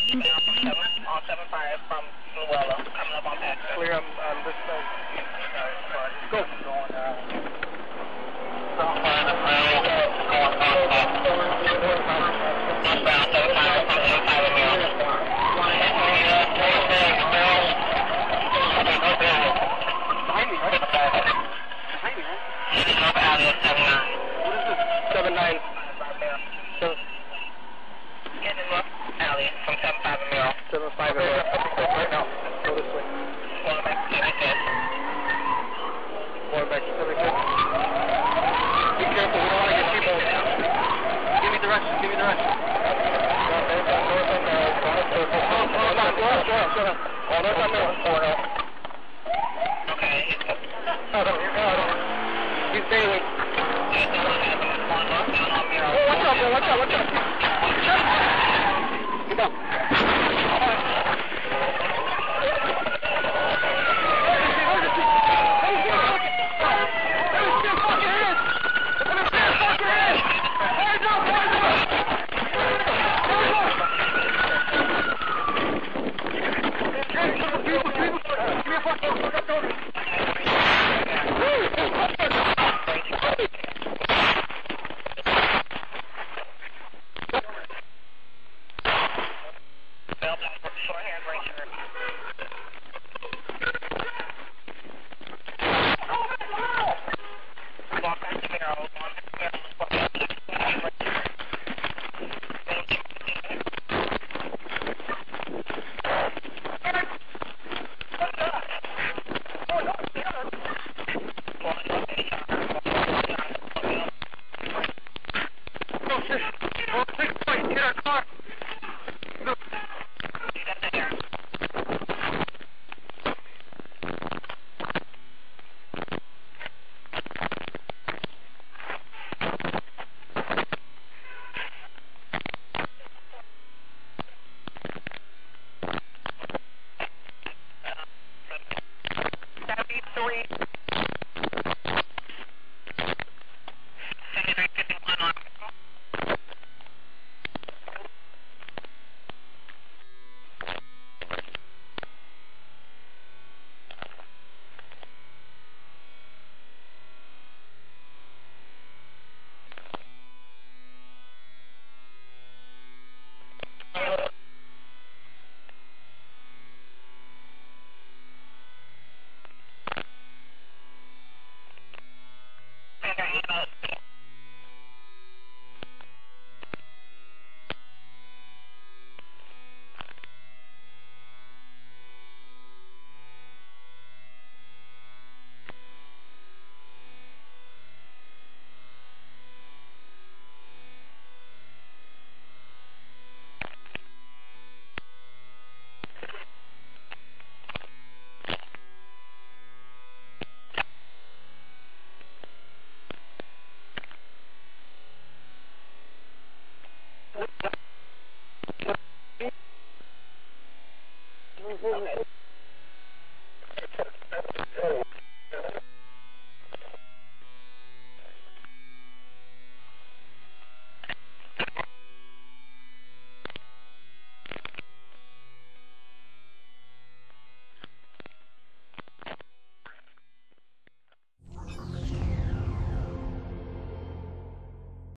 On 75 from Luella, coming up on Paxton. Clear on this side. Go. Behind me, right? Behind me, right? What is this? 79. Getting in alley from 75 and Merrill. 75 and Merrill. Right now. Go this way. Going back to 76. Going back to 76. Be careful, we don't want to get people. Give me direction, give me direction. Okay. He's bailing. Watch out, bro, watch out, watch out. Come on. Get our car.